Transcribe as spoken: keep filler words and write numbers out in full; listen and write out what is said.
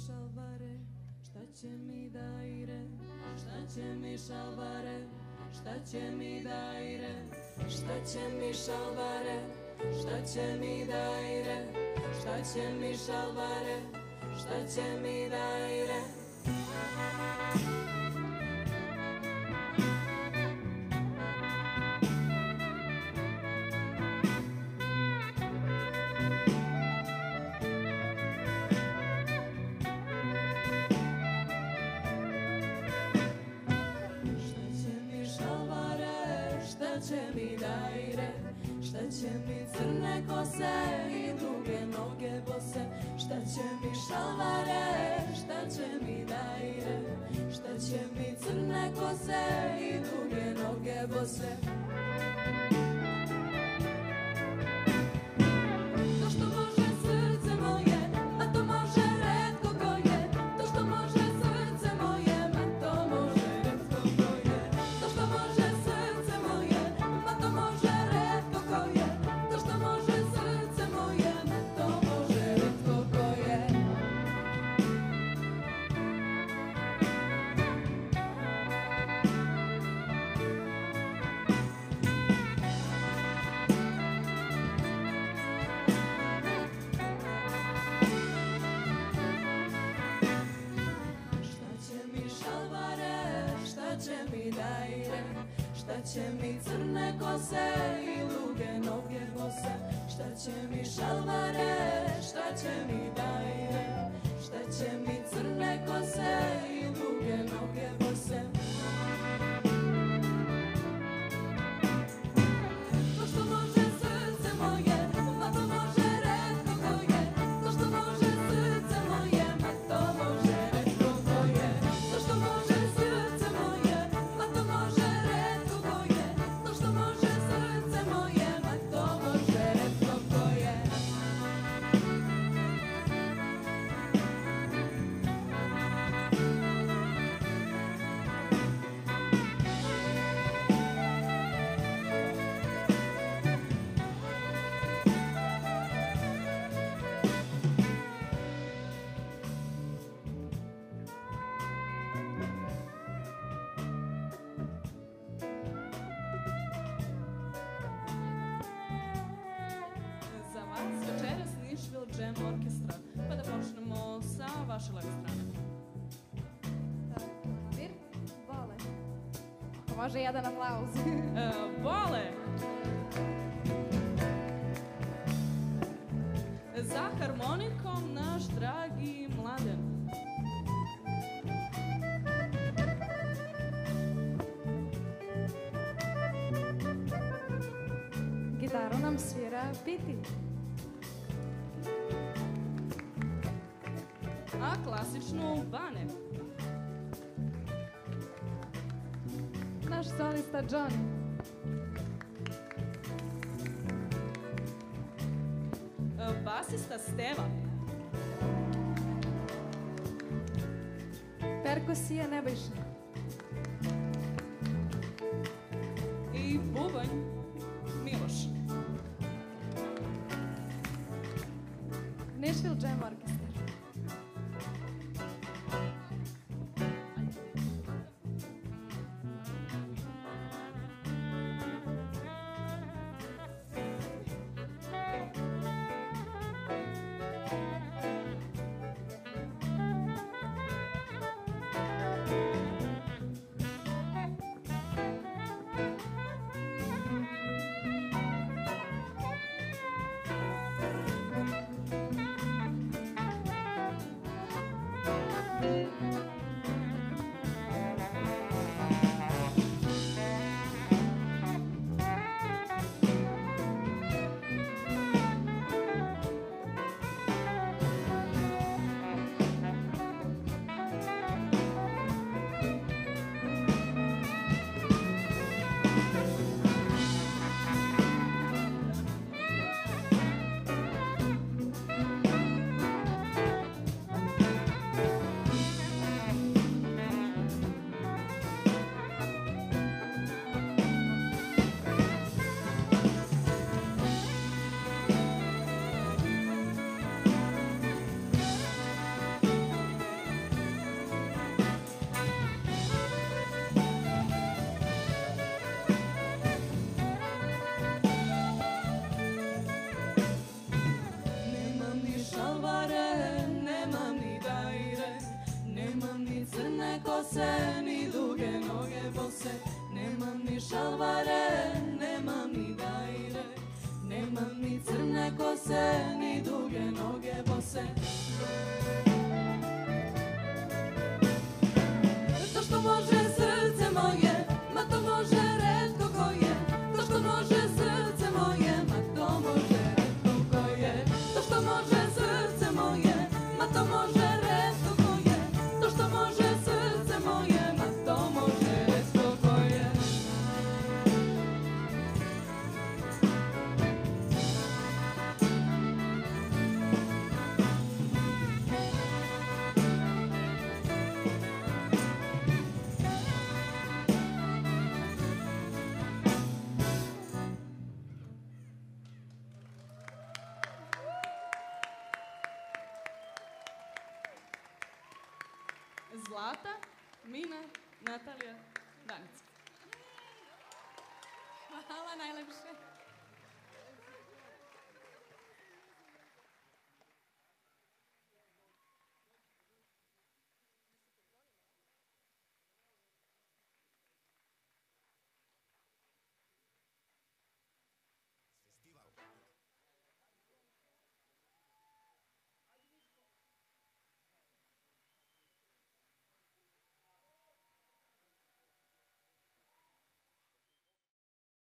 šalvare, šta će mi dajre, šta će mi šalvare, šta će mi dajre, šta će mi šalvare, šta će mi dajre, šta će mi šalvare, šta će mi dajre. Šta će mi crne kose i duge noge bose, šta će mi šalvare, šta će mi dajre, šta će mi crne kose i duge noge bose. To što može srce moje, ma to može retko ko je, to što može srce moje, ma to može retko ko je, to što može srce moje, ma to može retko ko je. Šta će mi crne kose i duge noge bose, šta će mi šalvare, šta će mi dajre, šta će mi crne kose i duge noge bose. To što može srce moje, ma to može retko ko je, to što može srce moje, ma to može retko ko je, to što može srce moje, ma to može retko ko je, to što može srce moje, ma to može retko ko je. Za vas večeras Nišville Jam Orchestra, pa da počnemo sa vaše leve strane. Vir, vole. Ako može jedan aplauz. E, vole! Za harmonikom naš dragi Mladen. Gitaru nam svira Piti. A klasičnu Bane. Naš solista Johnny. E, basista Steva. Perkusija Nebojša. I bubanj Miloš. Nišville Jam Orchestra. Zlata, Mina, Natalija, Danica. Hvala najlepše.